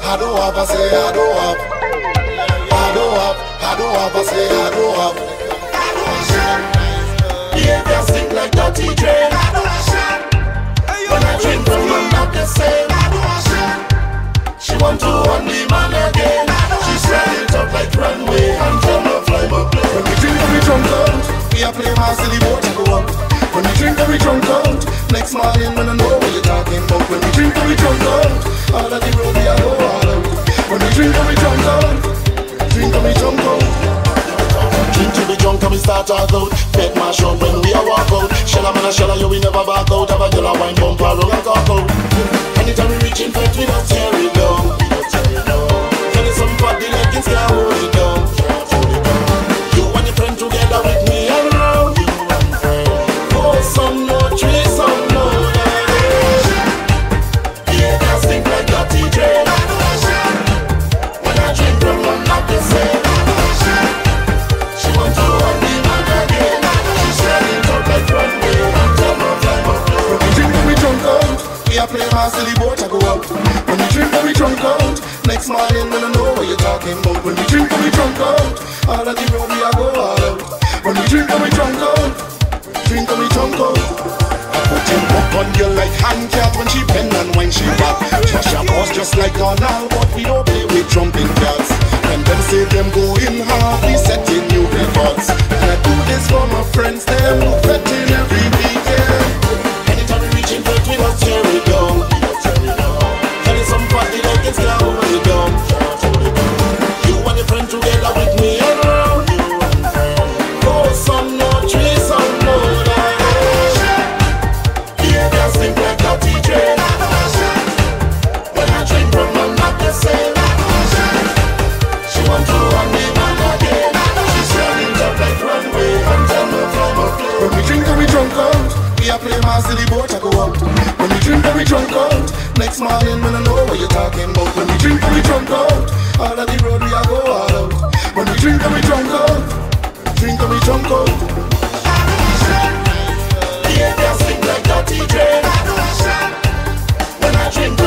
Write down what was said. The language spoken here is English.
I don't have, I say I don't have. I don't have, I say I don't have. Behavior stink like dirty drain. When I drink from her, not the same. She want to want me man again. She swell it up like runway and tell her fly my plane. When we drink and we drunk out, we a play my silly boat to go out. When we drink and we drunk out, next morning when I know what you're talking about. When we drink and we drunk out, all of the road we a go all out. When we drink and we drunk out, drink and we drunk out. Drink till we drunk and we start talk out. Pet mash up when we a walk out. Shella man a shella, you we never back out. Have a girl a wine bump a roll and talk out. Anytime we reach in front, we don't tear it down. Tell you some body leggings can't hold it down. You and your friend together with me around. Oh, some more trees, some more yeah, that stink like dirty drain. When I drink from her, not the same. She want to want me man again. She's running out like runway and tell her fly my plane. When we drink and we drunk out, we a play my silly boat to go out. When we drink and we drunk out, next morning when I know what you're talking about. When we drink and we drunk out, all of the road we a go all out. When we drink and we drunk out, drink and we drunk out. Put him up on you like hand cat when she bend and when she back. Trust your boss just like on now, but we don't play with jumping cats. When them say them going hard, we setting new records. And I do this for my friends, them who fetting every weekend. Anytime we reach in front, we don't tear it down. Tell you some party like it's can't hold it down. You and your friend together with me around. Oh, some more trees, some more light. Behavior stink like dirty drain. When I drink from her, not the same. She want to want me man again. She's running up like runway and tell me fly my plane. When we drink and we drunk out, we a play my silly boat to go out. When we drink and we drunk out, next morning when I know what you're talking about. When we drink and we drunk out, all of the road we a go all out. When we drink and we drunk out, drink and we drunk out. Behavior stink like dirty drain. When I drink